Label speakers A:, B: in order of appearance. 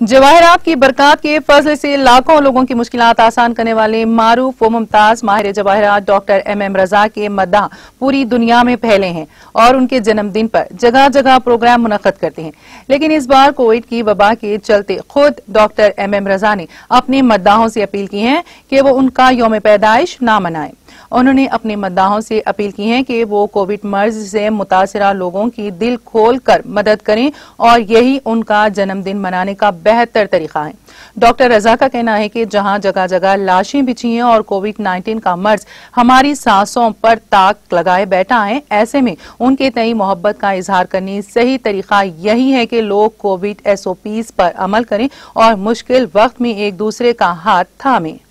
A: जवाहरात की बरकत के फजल से लाखों लोगों की मुश्किलात आसान करने वाले मारूफ व मुमताज माहिर जवाहरात डॉक्टर एम रजा के मद्दाह पूरी दुनिया में फैले हैं और उनके जन्मदिन पर जगह जगह प्रोग्राम मुनक्कद करते हैं। लेकिन इस बार कोविड की वबा के चलते खुद डॉक्टर एम रजा ने अपने मद्दाहों से अपील की है कि वो उनका यौम पैदाइश ना मनाएं। उन्होंने अपने मद्दाहों से अपील की है कि वो कोविड मर्ज से मुतासिरा लोगों की दिल खोल कर मदद करें और यही उनका जन्मदिन मनाने का बेहतर तरीका है। डॉक्टर रजा का कहना है कि जहां जगह जगह लाशें बिछी हैं और कोविड-19 का मर्ज हमारी सांसों पर ताक लगाए बैठा है, ऐसे में उनके तई मोहब्बत का इजहार करने सही तरीका यही है कि लोग कोविड SOPs पर अमल करें और मुश्किल वक्त में एक दूसरे का हाथ थामें।